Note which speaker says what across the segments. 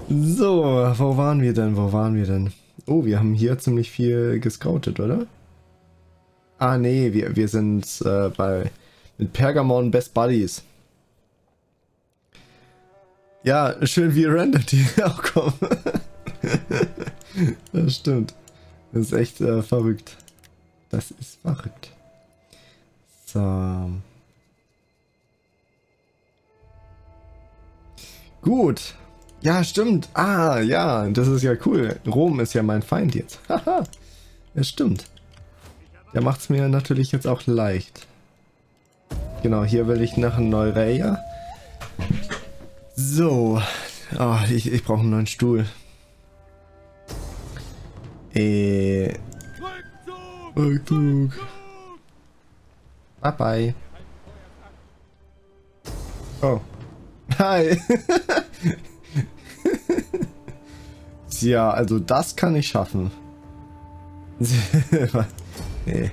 Speaker 1: So, wo waren wir denn? Wo waren wir denn? Oh, wir haben hier ziemlich viel gescoutet, oder? Ah, nee, wir sind mit Pergamon Best Buddies. Ja, schön wie random die auch kommen. Das stimmt. Das ist echt verrückt. Das ist verrückt. So. Gut. Ja, stimmt. Ah, ja, das ist ja cool. Rom ist ja mein Feind jetzt. Haha. Ja, stimmt. Der macht es mir natürlich jetzt auch leicht. Genau, hier will ich nach Neureia. So. Oh, ich brauche einen neuen Stuhl. Rückzug. Bye bye. Oh. Hi. Ja, also das kann ich schaffen. Nee.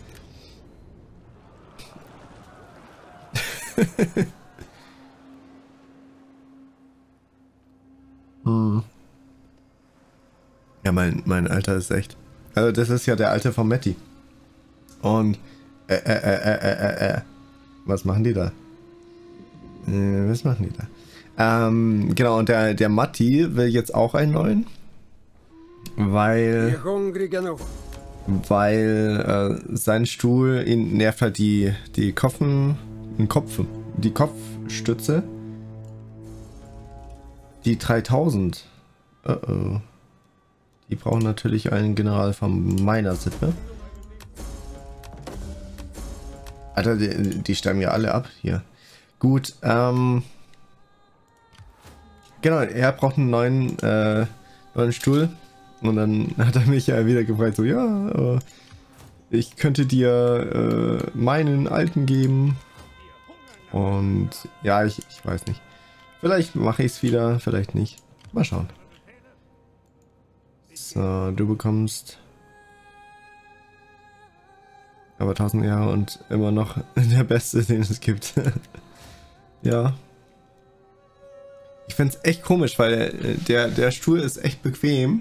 Speaker 1: Ja, mein Alter ist echt. Also das ist ja der Alte von Matti. Und was machen die da? Was machen die da? Genau, und der Matti will jetzt auch einen neuen. Weil sein Stuhl ihn nervt halt die Kopfstütze. Die 3000. Oh. Die brauchen natürlich einen General von meiner Sippe. Alter, die sterben ja alle ab hier. Gut, genau, er braucht einen neuen Stuhl. Und dann hat er mich ja wieder gefragt, so, ja, ich könnte dir meinen alten geben. Und ja, ich weiß nicht. Vielleicht mache ich es wieder, vielleicht nicht. Mal schauen. So, du bekommst aber 1000 Jahre und immer noch der Beste, den es gibt. Ja. Ich finde es echt komisch, weil der Stuhl ist echt bequem.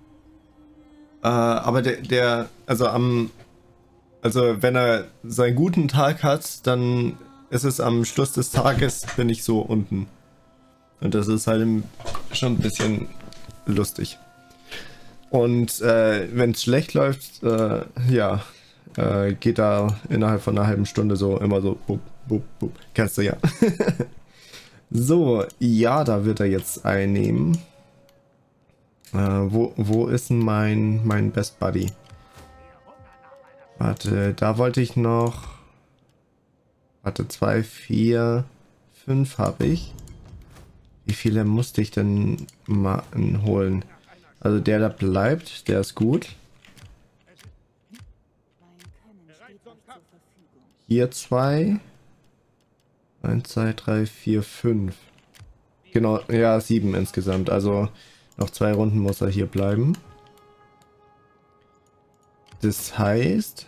Speaker 1: Aber also wenn er seinen guten Tag hat, dann ist es am Schluss des Tages, bin ich so unten. Und das ist halt schon ein bisschen lustig. Und wenn es schlecht läuft, ja, geht da innerhalb von einer halben Stunde so immer so, bup, bup, bup. Kennst du ja. So, ja, da wird er jetzt einnehmen. Wo ist denn mein Best Buddy? Warte, da wollte ich noch. Warte, 2, 4, 5 habe ich. Wie viele musste ich denn mal holen? Also der da bleibt, der ist gut. Hier 2. 1, 2, 3, 4, 5. Genau, ja, 7 insgesamt. Also noch 2 Runden muss er hier bleiben. Das heißt,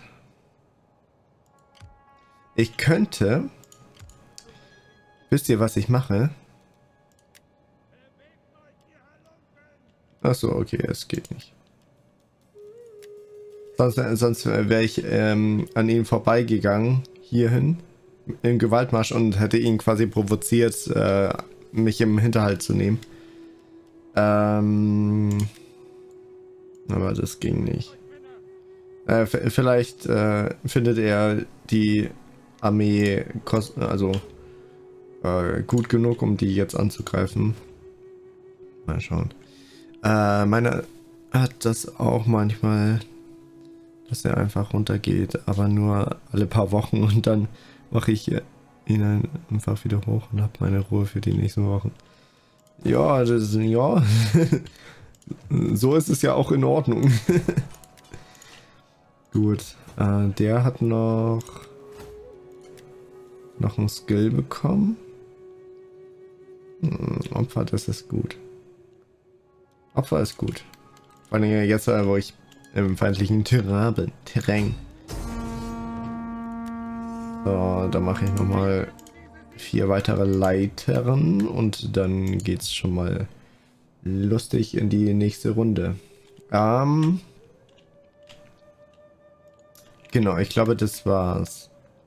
Speaker 1: ich könnte... Wisst ihr, was ich mache? Achso, okay, es geht nicht. Sonst wäre ich an ihm vorbeigegangen, hierhin, im Gewaltmarsch und hätte ihn quasi provoziert, mich im Hinterhalt zu nehmen. Aber das ging nicht. Vielleicht findet er die Armee gut genug, um die jetzt anzugreifen. Mal schauen. Meiner hat das auch manchmal, dass er einfach runtergeht, aber nur alle paar Wochen und dann mache ich ihn einfach wieder hoch und habe meine Ruhe für die nächsten Wochen. Ja, ja. So ist es ja auch in Ordnung. Gut, der hat noch einen Skill bekommen. Opfer, das ist gut. Opfer ist gut. Vor allem jetzt, wo ich im feindlichen Terrain. So, da mache ich nochmal 4 weitere Leitern und dann geht's schon mal lustig in die nächste Runde. Genau, ich glaube, das war's.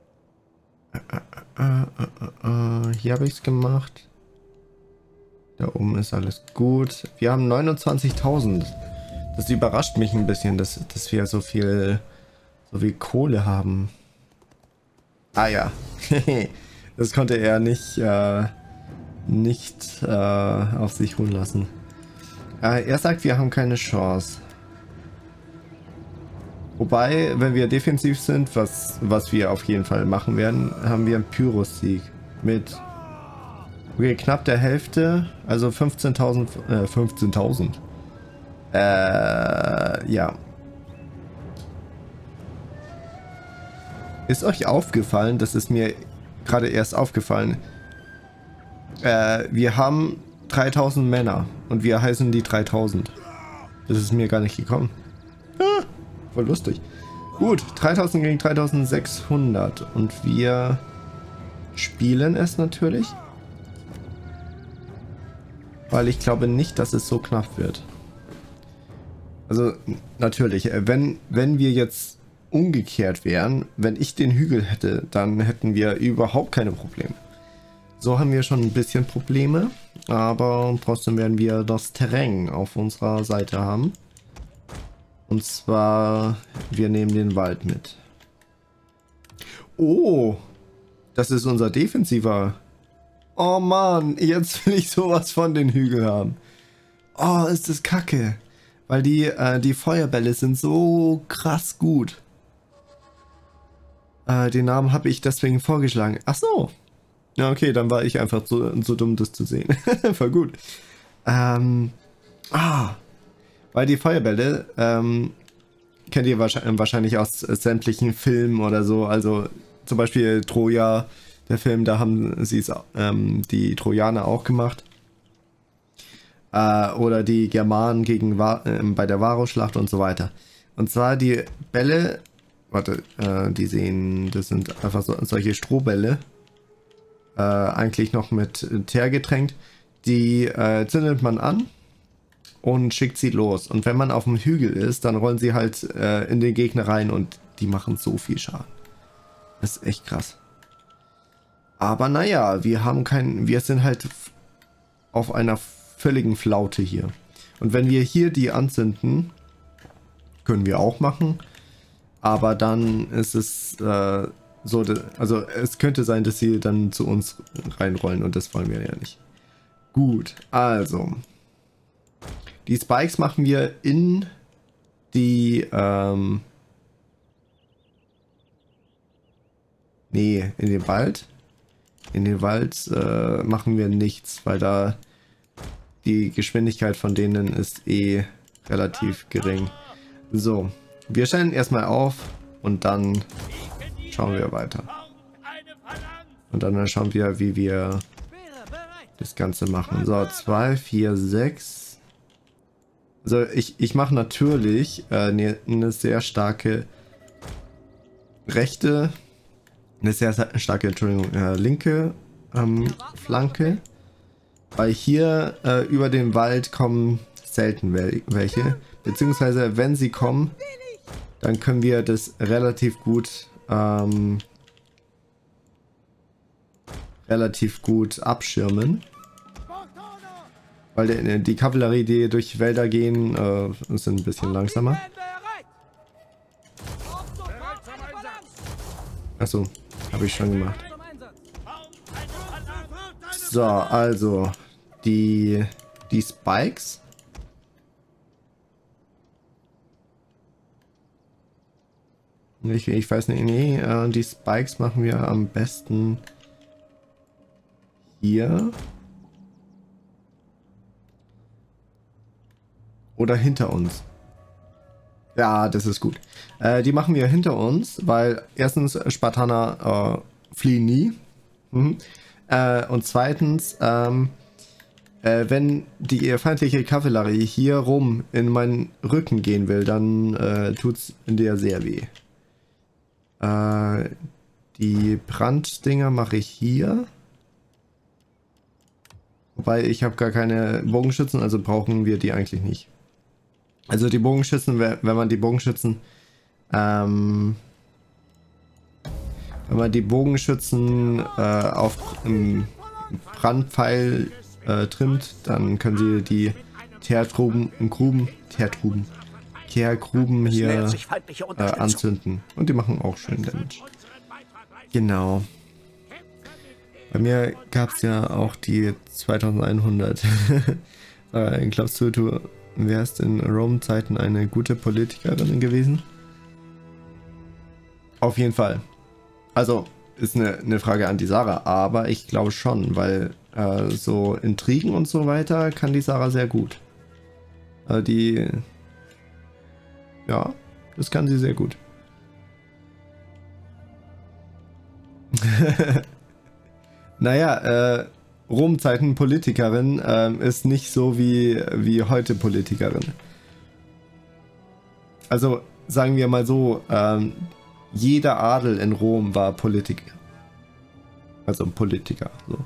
Speaker 1: Hier habe ich es gemacht. Da oben ist alles gut. Wir haben 29.000. Das überrascht mich ein bisschen, dass wir so viel Kohle haben. Ah ja. Das konnte er nicht auf sich ruhen lassen. Er sagt, wir haben keine Chance. Wobei, wenn wir defensiv sind, was wir auf jeden Fall machen werden, haben wir einen Pyrrhus-Sieg. Mit knapp der Hälfte, also 15.000. 15.000. Ja. Ist euch aufgefallen, das ist mir gerade erst aufgefallen, wir haben 3000 Männer und wir heißen die 3000. Das ist mir gar nicht gekommen. Ah, voll lustig. Gut, 3000 gegen 3600 und wir spielen es natürlich. Weil ich glaube nicht, dass es so knapp wird. Also natürlich, wenn wir jetzt umgekehrt wären, wenn ich den Hügel hätte, dann hätten wir überhaupt keine Probleme. So haben wir schon ein bisschen Probleme, aber trotzdem werden wir das Terrain auf unserer Seite haben. Und zwar, wir nehmen den Wald mit. Oh, das ist unser defensiver. Oh Mann, jetzt will ich sowas von den Hügel haben. Oh, ist das kacke. Weil die Feuerbälle sind so krass gut. Den Namen habe ich deswegen vorgeschlagen. Ach so. Ja, okay, dann war ich einfach so dumm, das zu sehen. Voll gut. Weil die Feuerbälle, kennt ihr wahrscheinlich aus sämtlichen Filmen oder so. Also zum Beispiel Troja, der Film, da haben sie es, die Trojaner auch gemacht. Oder die Germanen gegen bei der Varusschlacht und so weiter. Und zwar die Bälle, warte, das sind einfach solche Strohbälle, eigentlich noch mit Teer getränkt, die zündet man an und schickt sie los. Und wenn man auf dem Hügel ist, dann rollen sie halt in den Gegner rein und die machen so viel Schaden. Das ist echt krass. Aber naja, wir sind halt auf einer völligen Flaute hier. Und wenn wir hier die anzünden, können wir auch machen. Aber dann ist es so, also es könnte sein, dass sie dann zu uns reinrollen und das wollen wir ja nicht. Gut, also. Die Spikes machen wir in die, nee, in den Wald. In den Wald machen wir nichts, weil da die Geschwindigkeit von denen ist eh relativ gering. So, wir stellen erstmal auf und dann schauen wir weiter. Und dann schauen wir, wie wir das Ganze machen. So, 2, 4, 6. Also ich mache natürlich eine sehr starke rechte, eine sehr starke, Entschuldigung, linke Flanke. Weil hier über den Wald kommen selten welche. Beziehungsweise wenn sie kommen, dann können wir das relativ gut abschirmen. Weil die Kavallerie, die durch Wälder gehen, sind ein bisschen langsamer. Achso, habe ich schon gemacht. So, also die Spikes. Ich weiß nicht, nee, die Spikes machen wir am besten hier. Oder hinter uns. Ja, das ist gut. Die machen wir hinter uns, weil erstens Spartaner fliehen nie. Und zweitens, wenn die feindliche Kavallerie hier rum in meinen Rücken gehen will, dann tut's in der sehr weh. Die Branddinger mache ich hier. wobei ich habe gar keine Bogenschützen, also brauchen wir die eigentlich nicht. Also die Bogenschützen, wenn man die Bogenschützen auf Brandpfeil trimmt, dann können sie die Kehrgruben hier anzünden. Und die machen auch schön Damage. Genau. Bei mir gab es ja auch die 2100. Glaubst du, du wärst in Rome-Zeiten eine gute Politikerin gewesen? Auf jeden Fall. Also, ist eine Frage an die Sarah, aber ich glaube schon, weil so Intrigen und so weiter kann die Sarah sehr gut. Ja, das kann sie sehr gut. Naja, Rom-Zeiten Politikerin ist nicht so wie heute Politikerin. Also sagen wir mal so, jeder Adel in Rom war Politiker. Also Politiker. So.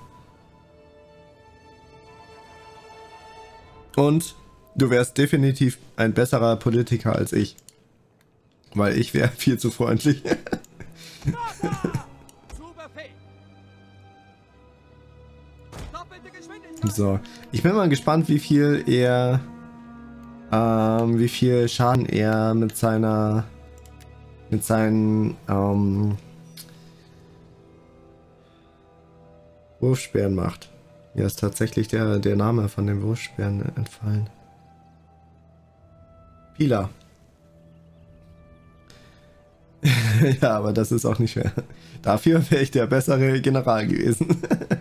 Speaker 1: Und du wärst definitiv ein besserer Politiker als ich. Weil ich wäre viel zu freundlich. So, ich bin mal gespannt, wie viel Schaden er mit seinen Wurfspeeren macht. Mir ist tatsächlich der Name von den Wurfspeeren entfallen. Pila. Ja, aber das ist auch nicht schwer. Dafür wäre ich der bessere General gewesen.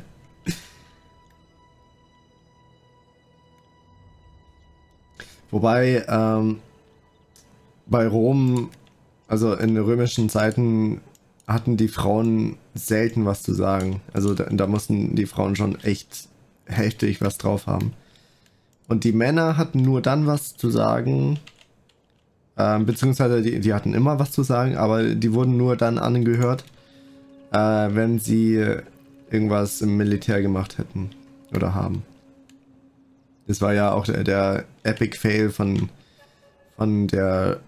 Speaker 1: Wobei, bei Rom, also in römischen Zeiten, hatten die Frauen selten was zu sagen. Also da mussten die Frauen schon echt heftig was drauf haben. Und die Männer hatten nur dann was zu sagen, beziehungsweise die hatten immer was zu sagen, aber die wurden nur dann angehört, wenn sie irgendwas im Militär gemacht hätten oder haben. Das war ja auch der Epic Fail von der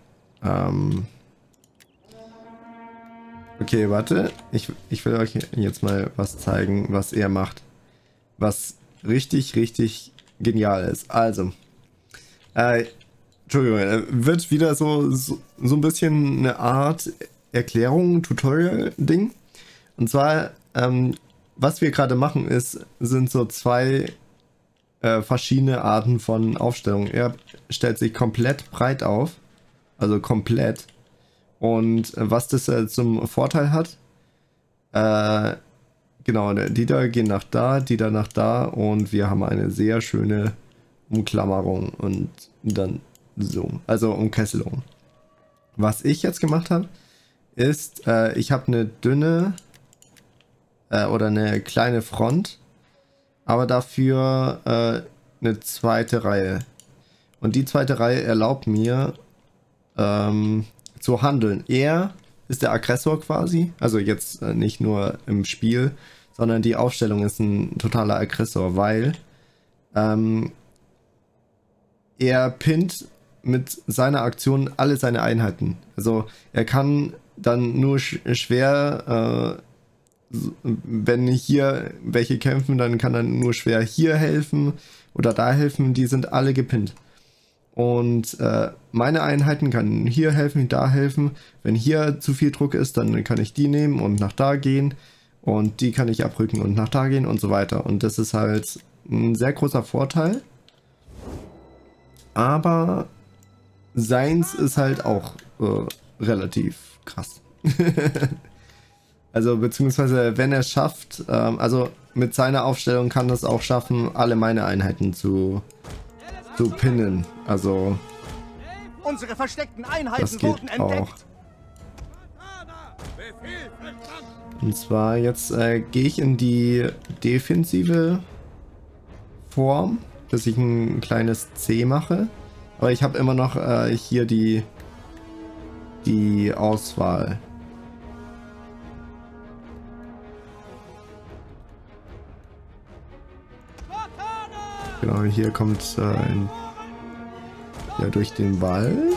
Speaker 1: okay, warte. Ich will euch jetzt mal was zeigen, was er macht. Was richtig, richtig genial ist. Also, Entschuldigung, wird wieder so ein bisschen eine Art Erklärung, Tutorial-Ding. Und zwar, was wir gerade machen sind so zwei verschiedene Arten von Aufstellung. Er stellt sich komplett breit auf, also komplett. Und was das zum Vorteil hat, genau, die da gehen nach da, die da nach da und wir haben eine sehr schöne Umklammerung und dann so, also Umkesselung. Was ich jetzt gemacht habe, ist, ich habe eine dünne oder eine kleine Front, aber dafür eine zweite Reihe. Und die zweite Reihe erlaubt mir zu handeln. Er ist der Aggressor quasi, also jetzt nicht nur im Spiel, sondern die Aufstellung ist ein totaler Aggressor, weil er pinnt mit seiner Aktion alle seine Einheiten. Also er kann dann nur schwer wenn hier welche kämpfen, dann kann er nur schwer hier helfen oder da helfen, die sind alle gepinnt. Und meine Einheiten kann hier helfen, da helfen. Wenn hier zu viel Druck ist, dann kann ich die nehmen und nach da gehen. Und die kann ich abrücken und nach da gehen und so weiter. Und das ist halt ein sehr großer Vorteil. Aber seins ist halt auch relativ krass. Also beziehungsweise wenn er es schafft, also mit seiner Aufstellung kann es auch schaffen, alle meine Einheiten zu pinnen. Also
Speaker 2: unsere versteckten Einheiten
Speaker 1: das geht auch. Und zwar jetzt gehe ich in die defensive Form, dass ich ein kleines C mache. Aber ich habe immer noch hier die Auswahl. Genau, hier kommt ja durch den Wald.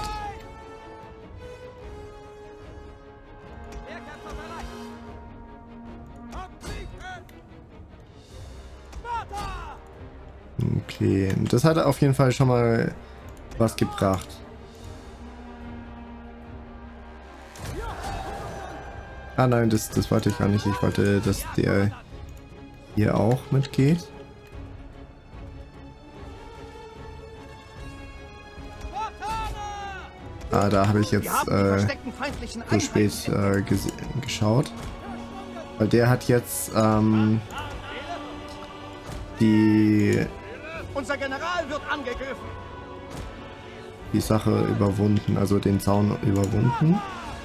Speaker 1: Okay, das hat auf jeden Fall schon mal was gebracht. Ah nein, das wollte ich gar nicht. Ich wollte, dass der hier auch mitgeht. Ah, da habe ich jetzt so spät geschaut. Weil der hat jetzt
Speaker 2: Unser General wird angegriffen.
Speaker 1: die Sache überwunden, also den Zaun überwunden.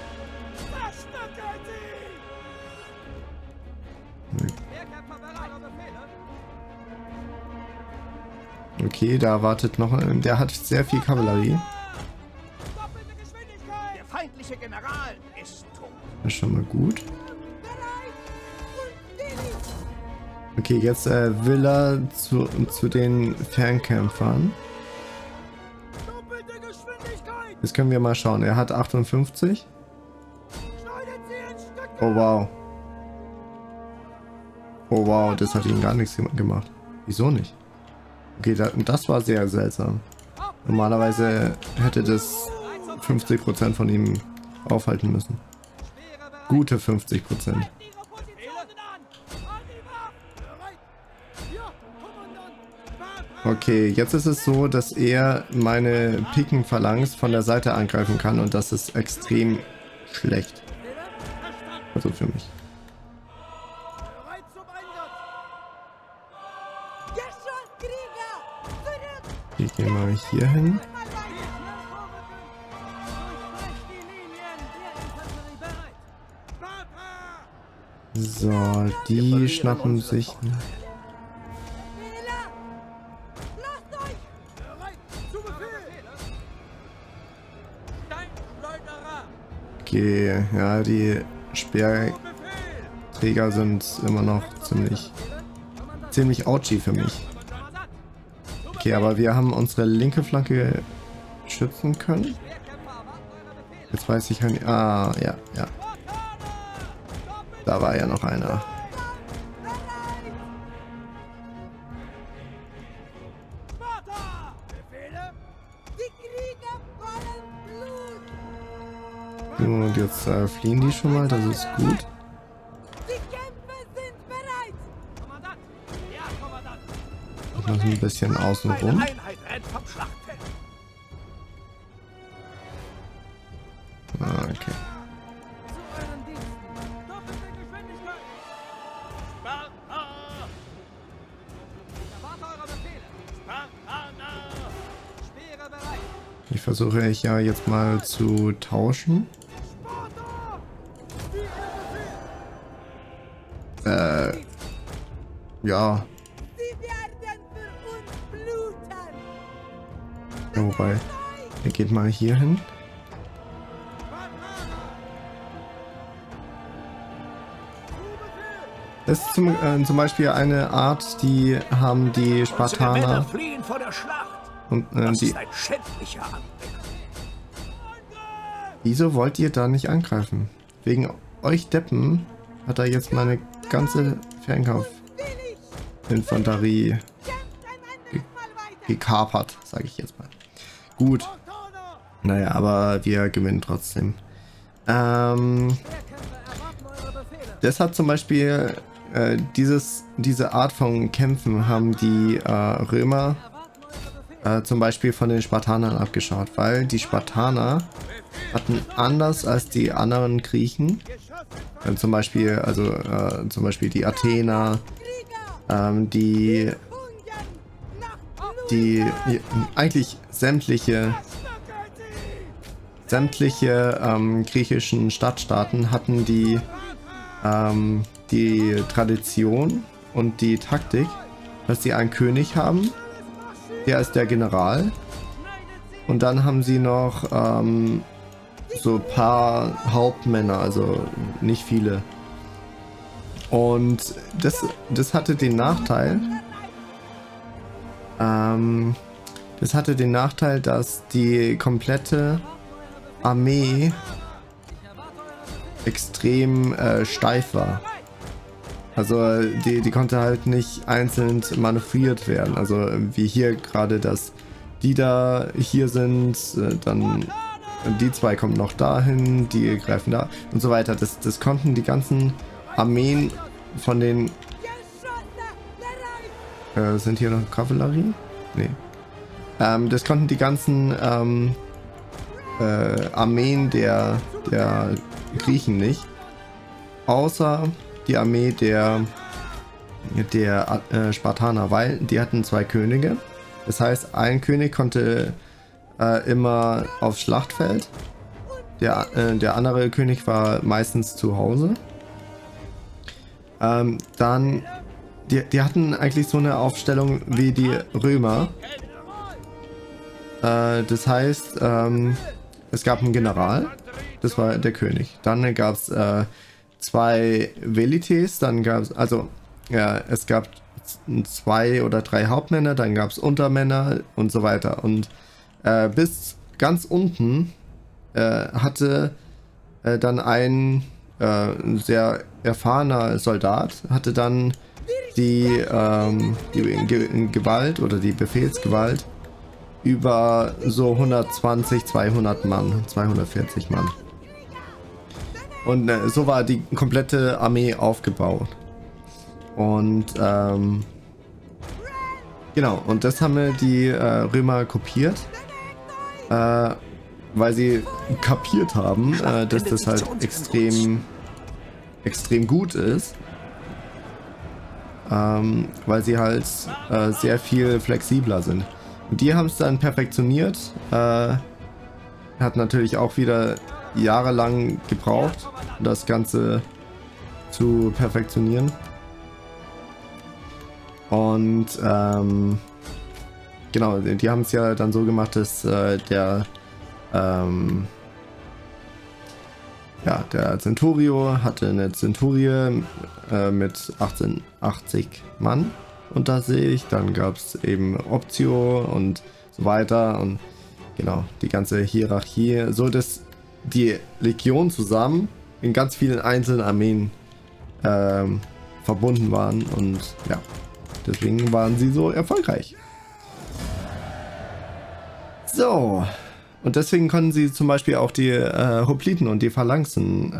Speaker 1: Okay, da wartet noch, der hat sehr viel Kavallerie.
Speaker 2: Der feindliche General ist tot.
Speaker 1: Das ist schon mal gut. Okay, jetzt will er zu den Fernkämpfern. Jetzt können wir mal schauen. Er hat 58. Oh wow. Oh wow, das hat ihn gar nichts gemacht. Wieso nicht? Okay, das war sehr seltsam. Normalerweise hätte das 50% von ihm aufhalten müssen. Gute 50%. Okay, jetzt ist es so, dass er meine Pikenphalanx von der Seite angreifen kann und das ist extrem schlecht. Also für mich. Ich gehe mal hier hin. So, die schnappen sich... Okay, ja, die Speerträger sind immer noch ziemlich ouchy für mich. Okay, aber wir haben unsere linke Flanke schützen können. Jetzt weiß ich nicht. Ah, ja, ja. Da war ja noch einer. Und jetzt fliehen die schon mal, das ist gut. Ich mache ein bisschen außen rum. Okay. Ich versuche ja jetzt mal zu tauschen. Ja. Ja, wobei, er geht mal hier hin. Das ist zum Beispiel eine Art, die haben die Spartaner. Und die. Wieso wollt ihr da nicht angreifen? Wegen euch Deppen hat er jetzt meine ganze Fernkampf-Infanterie gekapert, sage ich jetzt mal. Gut. Naja, aber wir gewinnen trotzdem. Das hat zum Beispiel diese Art von Kämpfen haben die Römer zum Beispiel von den Spartanern abgeschaut, weil die Spartaner hatten anders als die anderen Griechen, zum Beispiel die Athener, die eigentlich sämtliche griechischen Stadtstaaten hatten die Tradition und die Taktik, dass sie einen König haben, der ist der General, und dann haben sie noch so ein paar Hauptmänner, also nicht viele. Und das hatte den Nachteil, Das hatte den Nachteil, dass die komplette Armee extrem steif war. Also die konnte halt nicht einzeln manövriert werden. Also wie hier gerade, dass die da hier sind, dann die zwei kommen noch dahin, die greifen da und so weiter. Das konnten die ganzen Armeen von den... sind hier noch Kavallerie? Nee. Das konnten die ganzen Armeen der Griechen nicht. Außer die Armee der Spartaner, weil die hatten zwei Könige. Das heißt, ein König konnte immer aufs Schlachtfeld. Der andere König war meistens zu Hause. Dann, die hatten eigentlich so eine Aufstellung wie die Römer. Das heißt, es gab einen General, das war der König. Dann gab es zwei Velites, dann gab es, also ja, es gab 2 oder 3 Hauptmänner, dann gab es Untermänner und so weiter. Und bis ganz unten hatte dann ein sehr erfahrener Soldat, hatte dann die Gewalt oder die Befehlsgewalt über so 120, 200 Mann, 240 Mann. Und so war die komplette Armee aufgebaut. Und genau, und das haben die Römer kopiert, weil sie kapiert haben, dass das halt extrem gut ist. Weil sie halt sehr viel flexibler sind. Und die haben es dann perfektioniert. Hat natürlich auch wieder jahrelang gebraucht, das Ganze zu perfektionieren. Und genau, die haben es ja dann so gemacht, dass der Centurio hatte eine Centurie mit 1880 Mann unter sich. Dann gab es eben Optio und so weiter. Und genau, die ganze Hierarchie. So, dass die Legion zusammen in ganz vielen einzelnen Armeen verbunden waren. Und ja, deswegen waren sie so erfolgreich. So. Und deswegen konnten sie zum Beispiel auch die Hopliten und die Phalanxen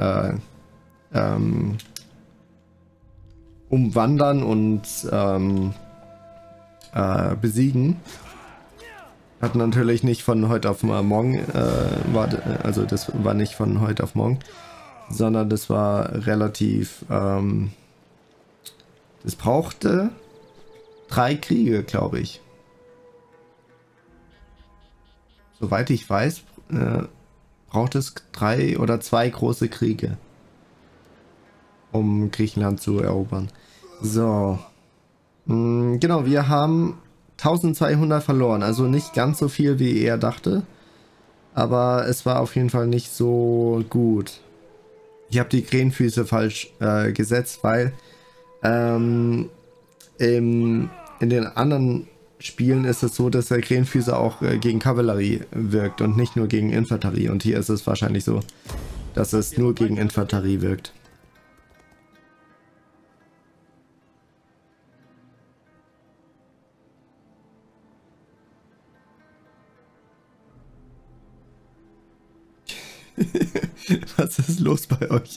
Speaker 1: umwandern und besiegen. Hat natürlich nicht von heute auf morgen, also das war nicht von heute auf morgen, sondern das war relativ, das brauchte 3 Kriege, glaube ich. Soweit ich weiß, braucht es 3 oder 2 große Kriege, um Griechenland zu erobern. So. Genau, wir haben 1200 verloren. Also nicht ganz so viel, wie er dachte. Aber es war auf jeden Fall nicht so gut. Ich habe die Krähenfüße falsch gesetzt, weil in den anderen Spielen ist es so, dass der Krähenfüßer auch gegen Kavallerie wirkt und nicht nur gegen Infanterie. Und hier ist es wahrscheinlich so, dass es nur gegen Infanterie wirkt. Was ist los bei euch?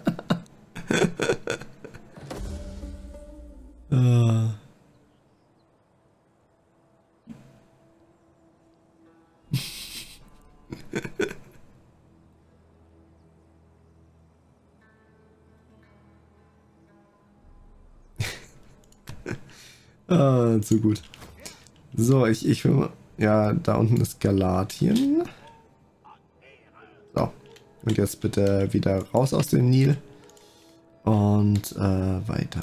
Speaker 1: Zu gut. So, ich will mal... Ja, da unten ist Galatien. So. Und jetzt bitte wieder raus aus dem Nil. Und weiter.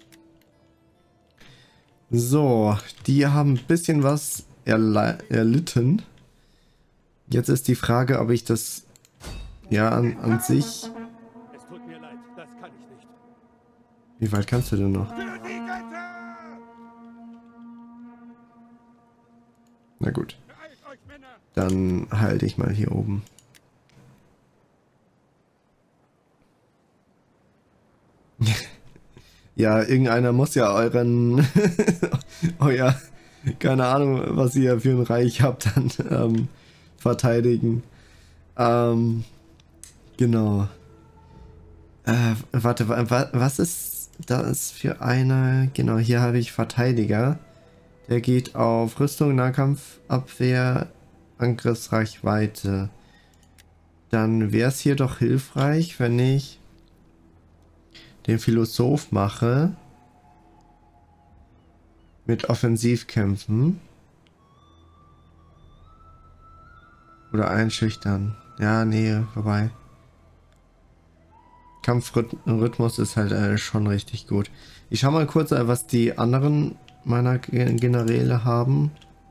Speaker 1: So, die haben ein bisschen was erlitten. Jetzt ist die Frage, ob ich das... Ja, an sich...
Speaker 2: Es tut mir leid, das kann ich nicht.
Speaker 1: Wie weit kannst du denn noch? Na gut. Dann halte ich mal hier oben. Ja, irgendeiner muss ja euer, keine Ahnung, was ihr für ein Reich habt, dann verteidigen. Genau. Warte, was ist das für eine? Genau, hier habe ich Verteidiger. Der geht auf Rüstung, Nahkampf, Abwehr, Angriffsreichweite. Dann wäre es hier doch hilfreich, wenn ich den Philosoph mache. Mit Offensivkämpfen. Oder einschüchtern. Ja, nee, vorbei. Kampfrhythmus ist halt schon richtig gut. Ich schau mal kurz, was die anderen meiner Generäle haben.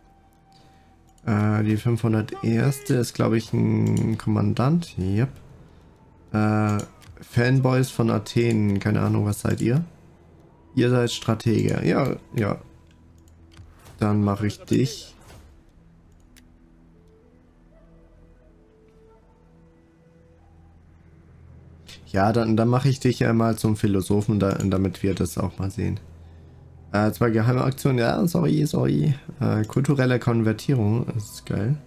Speaker 1: Die 501. ist, glaube ich, ein Kommandant. Yep. Fanboys von Athen. Keine Ahnung, was seid ihr? Ihr seid Stratege. Ja, ja. Dann mache ich dich. Ja, dann mache ich dich ja mal zum Philosophen, damit wir das auch mal sehen. Zwei geheime Aktionen, ja, sorry. Kulturelle Konvertierung, das ist geil.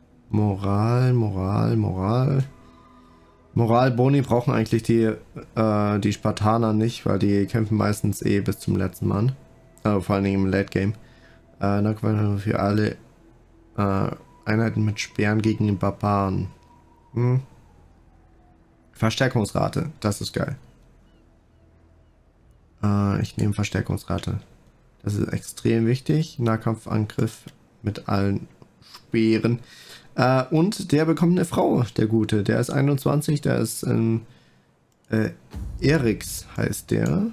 Speaker 1: Moralboni brauchen eigentlich die Spartaner nicht, weil die kämpfen meistens bis zum letzten Mann. Vor allen Dingen im Late Game. Für alle Einheiten mit Speeren gegen den Barbaren. Verstärkungsrate, das ist geil. Ich nehme Verstärkungsrate. Das ist extrem wichtig. Nahkampfangriff mit allen Speeren. Und der bekommt eine Frau, der Gute. Der ist 21, der ist Erix heißt der.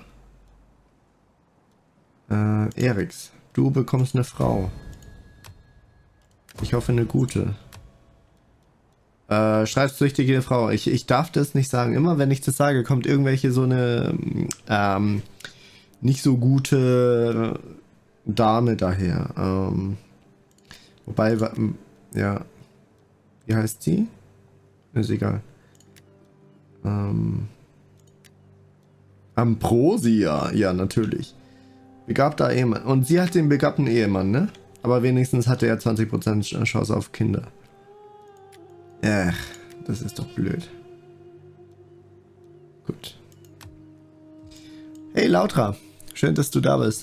Speaker 1: Erix, du bekommst eine Frau. Ich hoffe eine gute. Streitsüchtige Frau. Ich darf das nicht sagen. Immer wenn ich das sage, kommt irgendwelche so eine nicht so gute Dame daher. Wobei, ja. Wie heißt sie? Ist egal. Ambrosia. Ja, natürlich. Begabter Ehemann. Und sie hat den begabten Ehemann, ne? Aber wenigstens hatte er 20% Chance auf Kinder. Ach, das ist doch blöd. Gut. Hey Lautra, schön, dass du da bist.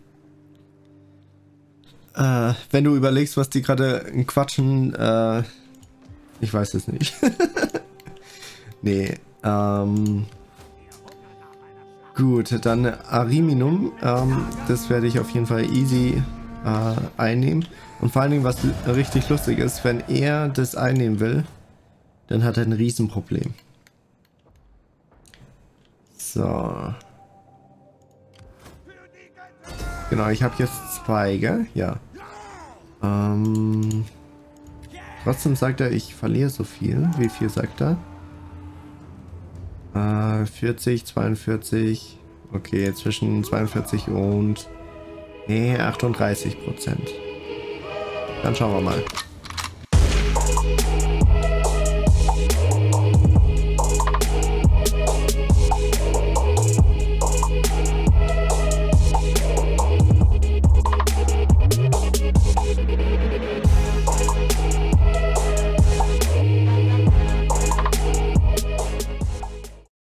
Speaker 1: Wenn du überlegst, was die gerade quatschen, ich weiß es nicht. Nee, gut, dann Ariminum, das werde ich auf jeden Fall easy einnehmen. Und vor allen Dingen, was richtig lustig ist, wenn er das einnehmen will, dann hat er ein Riesenproblem. So. Genau, ich habe jetzt 2, gell? Ja. Trotzdem sagt er, ich verliere so viel. Wie viel sagt er? 40, 42. Okay, zwischen 42 und 38%. Dann schauen wir mal.